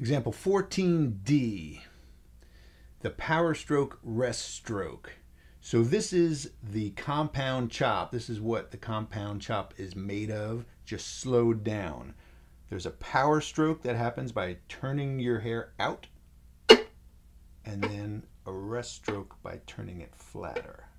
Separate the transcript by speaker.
Speaker 1: Example 14D, the power stroke rest stroke. So this is the compound chop. This is what the compound chop is made of, just slowed down. There's a power stroke that happens by turning your hair out, and then a rest stroke by turning it flatter.